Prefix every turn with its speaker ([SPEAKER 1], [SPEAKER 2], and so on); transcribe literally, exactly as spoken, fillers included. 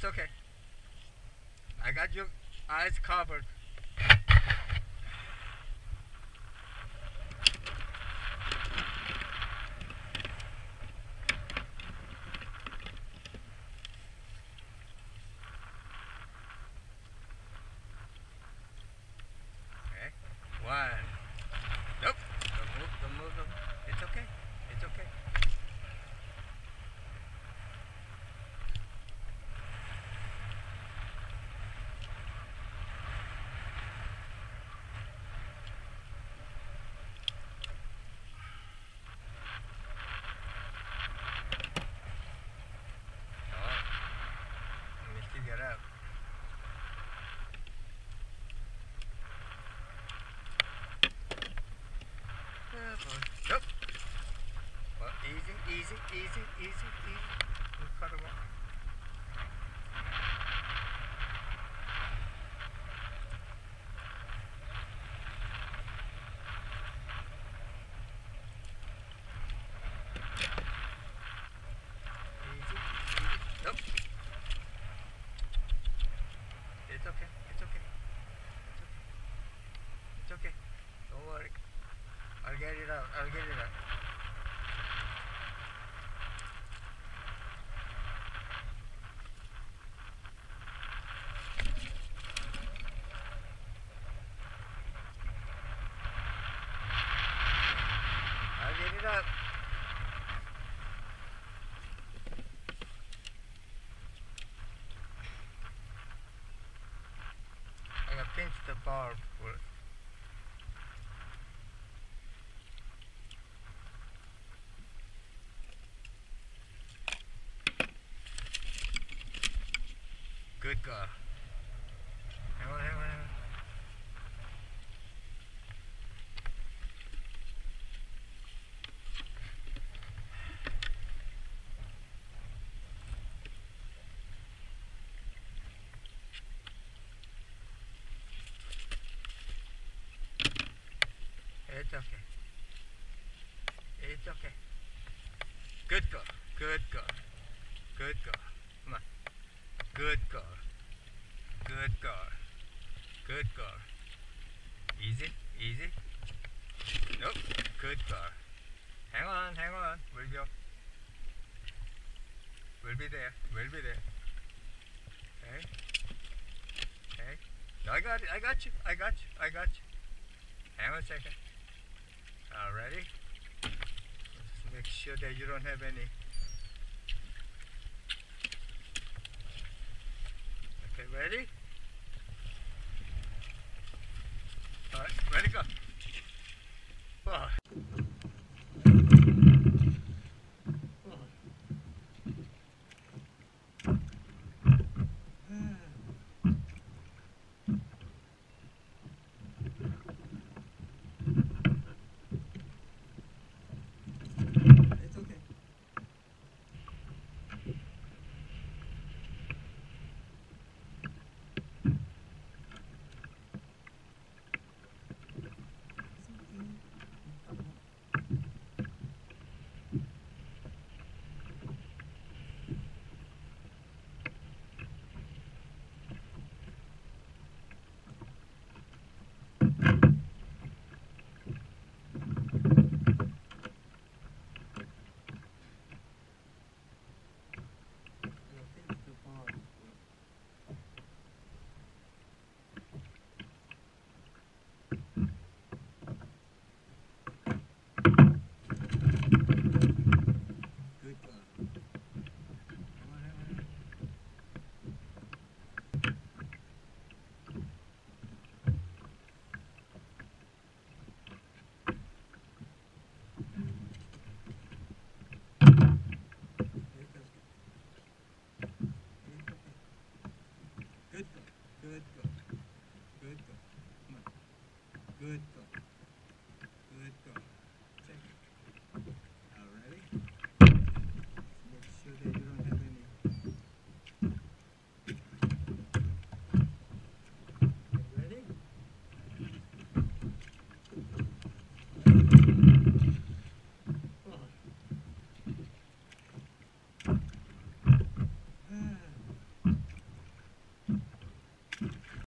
[SPEAKER 1] It's okay. I got your eyes covered. Okay. One. Nope. Don't move. Don't move. Don't move. It's okay. It's okay. Let me still get up. Oh, boy. Nope. Well, easy, easy, easy, easy, easy. We'll cut them off. Easy, easy. Nope. It's okay. It's okay. It's okay. It's okay. Don't worry. I'll get it out. I'll get it out. I'll get it out. I gotta pinch the barb for it. Good girl. Hang on, hang on, hang on. It's okay. It's okay. Good girl. Good girl. Good girl. Come on. Good girl. Good girl. Good girl. Easy, easy. Nope. Good girl. Hang on, hang on. We'll go. We'll be there. We'll be there. Okay. Okay. No, I got it. I got you. I got you. I got you. Hang on a second. All ready? Just make sure that you don't have any. Okay, ready? All right, ready, go. Oh. It's okay. Good girl. Good girl. Good girl. Come on. Good girl.